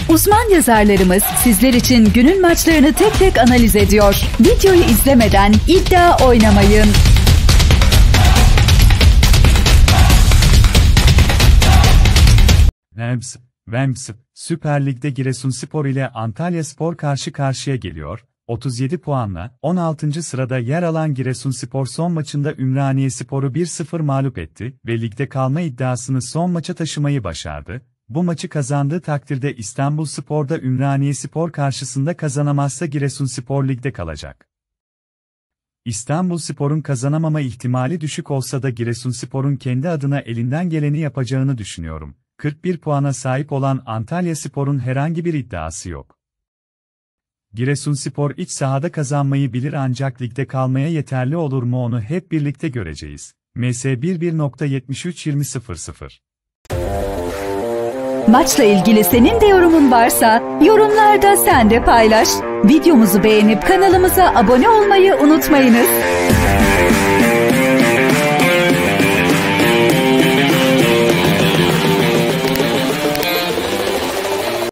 Uzman yazarlarımız sizler için günün maçlarını tek tek analiz ediyor. Videoyu izlemeden iddia oynamayın. Vems, Süper Lig'de Giresunspor ile Antalyaspor karşı karşıya geliyor. 37 puanla 16. sırada yer alan Giresunspor son maçında Ümraniyespor'u 1-0 mağlup etti ve ligde kalma iddiasını son maça taşımayı başardı. Bu maçı kazandığı takdirde İstanbulspor'da Ümraniyespor karşısında kazanamazsa Giresunspor ligde kalacak. İstanbulspor'un kazanamama ihtimali düşük olsa da Giresunspor'un kendi adına elinden geleni yapacağını düşünüyorum. 41 puana sahip olan Antalyaspor'un herhangi bir iddiası yok. Giresunspor iç sahada kazanmayı bilir ancak ligde kalmaya yeterli olur mu onu hep birlikte göreceğiz. MS 11.73-20.00 Maçla ilgili senin de yorumun varsa yorumlarda sen de paylaş. Videomuzu beğenip kanalımıza abone olmayı unutmayınız.